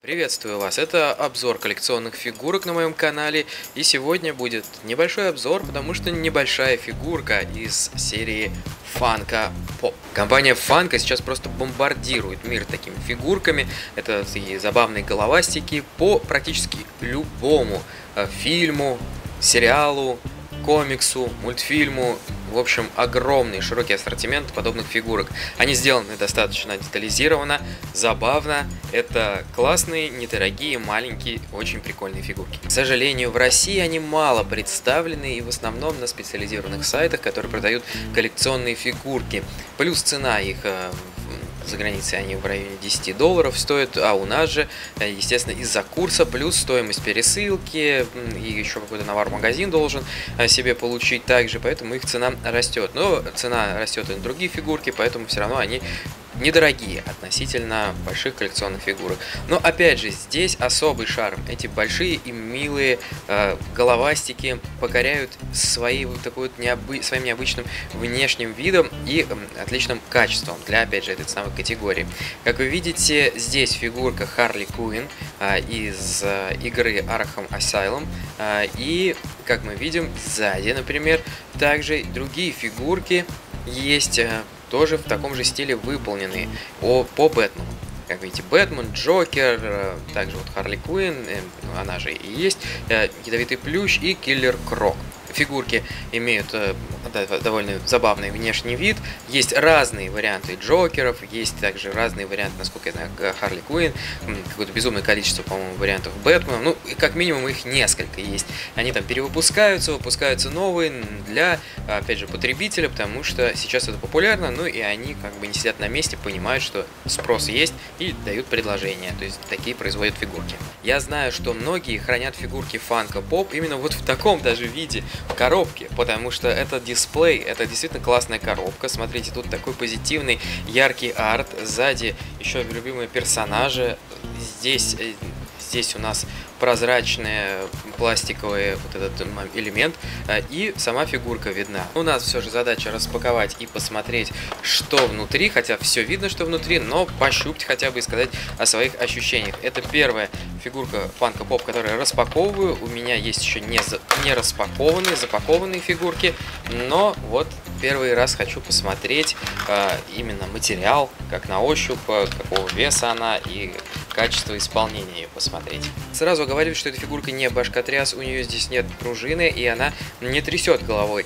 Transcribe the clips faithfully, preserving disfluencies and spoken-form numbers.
Приветствую вас, это обзор коллекционных фигурок на моем канале, и сегодня будет небольшой обзор, потому что небольшая фигурка из серии Funko Pop. Компания Funko сейчас просто бомбардирует мир такими фигурками, это такие забавные головастики по практически любому э, фильму, сериалу, комиксу, мультфильму. В общем, огромный широкий ассортимент подобных фигурок. Они сделаны достаточно детализированно, забавно. Это классные, недорогие, маленькие, очень прикольные фигурки. К сожалению, в России они мало представлены и в основном на специализированных сайтах, которые продают коллекционные фигурки. Плюс цена их за границей они в районе десяти долларов стоят, а у нас же, естественно, из-за курса, плюс стоимость пересылки, и еще какой-то навар-магазин должен себе получить также, поэтому их цена растет. Но цена растет и на другие фигурки, поэтому все равно они недорогие относительно больших коллекционных фигурок. Но опять же, здесь особый шарм. Эти большие и милые э, головастики покоряют своей, вот такой вот необы... своим необычным внешним видом и э, отличным качеством для, опять же, этой ценовой категории. Как вы видите, здесь фигурка Харли Квинн э, из э, игры Arkham Asylum. Э, и, как мы видим, сзади, например, также другие фигурки есть, э, тоже в таком же стиле выполненные о, по Бэтмену. Как видите, Бэтмен, Джокер, также вот Харли Квинн, она же и есть, Ядовитый Плющ и Киллер Крок. Фигурки имеют э, довольно забавный внешний вид. Есть разные варианты Джокеров, есть также разные варианты, насколько я знаю, Харли Квинн, какое-то безумное количество, по-моему, вариантов Бэтмена. Ну, как минимум их несколько есть. Они там перевыпускаются, выпускаются новые для, опять же, потребителя, потому что сейчас это популярно, ну и они как бы не сидят на месте, понимают, что спрос есть и дают предложения. То есть такие производят фигурки. Я знаю, что многие хранят фигурки Funko Pop именно вот в таком даже виде, коробки, потому что это дисплей, это действительно классная коробка. Смотрите, тут такой позитивный, яркий арт, сзади еще любимые персонажи, здесь, здесь у нас прозрачный пластиковый вот этот элемент, и сама фигурка видна. У нас все же задача распаковать и посмотреть, что внутри, хотя все видно, что внутри, но пощупать хотя бы и сказать о своих ощущениях. Это первая фигурка Funko Pop, которую я распаковываю. У меня есть еще не, за... не распакованные, запакованные фигурки, но вот первый раз хочу посмотреть э, именно материал, как на ощупь, какого веса она и качество исполнения ее посмотреть. Сразу говорю, что эта фигурка не башкотряс, у нее здесь нет пружины и она не трясет головой.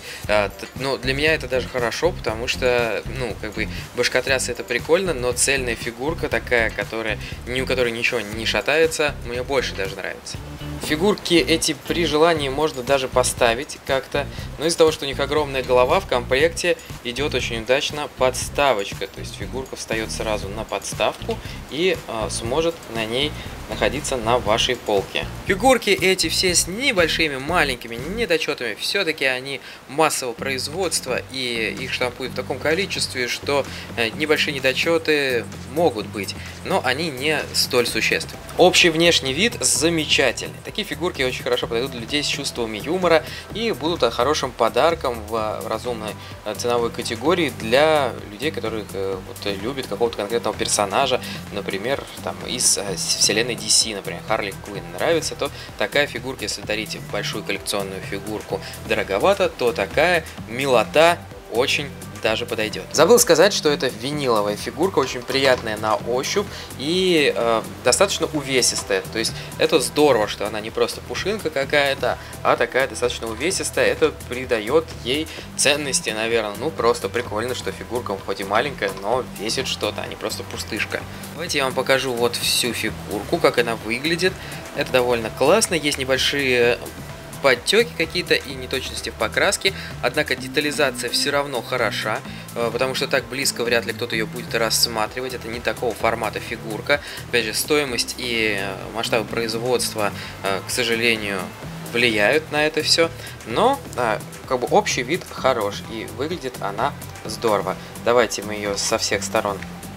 Но для меня это даже хорошо, потому что, ну, как бы башкотряс это прикольно, но цельная фигурка такая, которая, ни у которой ничего не шатается, мне больше даже нравится. Фигурки эти при желании можно даже поставить как-то, но из-за того, что у них огромная голова, в комплекте идет очень удачно подставочка, то есть фигурка встает сразу на подставку и э, сможет на ней находиться на вашей полке. Фигурки эти все с небольшими маленькими недочетами, все-таки они массового производства и их штампуют в таком количестве, что э, небольшие недочеты могут быть, но они не столь существенны. Общий внешний вид замечательный. Такие фигурки очень хорошо подойдут для людей с чувством юмора и будут хорошим подарком в разумной ценовой категории для людей, которые вот, любят какого-то конкретного персонажа, например, там, из вселенной ди си, например, Харли Квинн нравится, то такая фигурка, если дарите большую коллекционную фигурку дороговато, то такая милота очень даже подойдет. Забыл сказать, что это виниловая фигурка, очень приятная на ощупь и э, достаточно увесистая. То есть это здорово, что она не просто пушинка какая-то, а такая достаточно увесистая. Это придает ей ценности, наверное. Ну, просто прикольно, что фигурка хоть и маленькая, но весит что-то, а не просто пустышка. Давайте я вам покажу вот всю фигурку, как она выглядит. Это довольно классно. Есть небольшие подтеки какие-то и неточности в покраске, однако детализация все равно хороша, потому что так близко вряд ли кто-то ее будет рассматривать, это не такого формата фигурка. Опять же, стоимость и масштабы производства, к сожалению, влияют на это все, но как бы общий вид хорош и выглядит она здорово. Давайте мы ее со всех сторон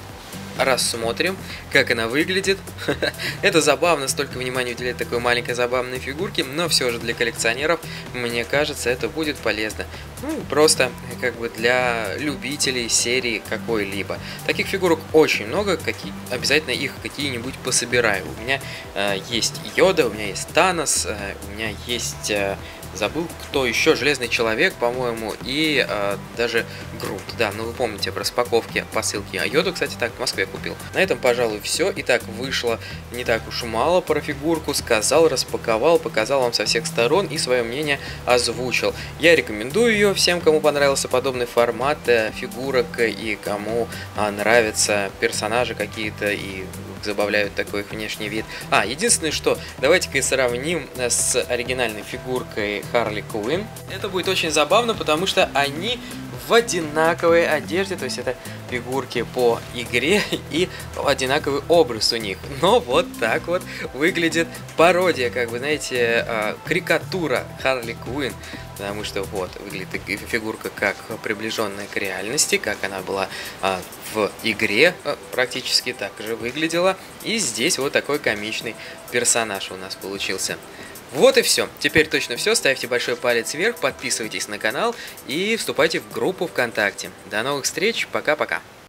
рассмотрим, как она выглядит. Это забавно, столько внимания уделять такой маленькой забавной фигурке, но все же для коллекционеров мне кажется, это будет полезно. Ну, просто как бы для любителей серии какой-либо. Таких фигурок очень много, какие, обязательно их какие-нибудь пособираю. У меня э, есть Йода, у меня есть Танос, э, у меня есть... Э, забыл, кто еще, Железный Человек, по-моему, и э, даже Грут. Да, ну вы помните про распаковки посылки. А Йоду, кстати, так в Москве купил. На этом, пожалуй, все. Итак, вышло не так уж мало про фигурку. Сказал, распаковал, показал вам со всех сторон и свое мнение озвучил. Я рекомендую ее всем, кому понравился подобный формат э, фигурок и кому э, нравятся персонажи какие-то и забавляют такой внешний вид. А, единственное, что давайте-ка и сравним с оригинальной фигуркой Харли Квинн. Это будет очень забавно, потому что они в одинаковой одежде, то есть это фигурки по игре и одинаковый образ у них. Но вот так вот выглядит пародия, как вы знаете, карикатура Харли Квинн. Потому что вот выглядит фигурка как приближенная к реальности, как она была а, в игре, а, практически так же выглядела. И здесь вот такой комичный персонаж у нас получился. Вот и все. Теперь точно все. Ставьте большой палец вверх, подписывайтесь на канал и вступайте в группу ВКонтакте. До новых встреч. Пока-пока.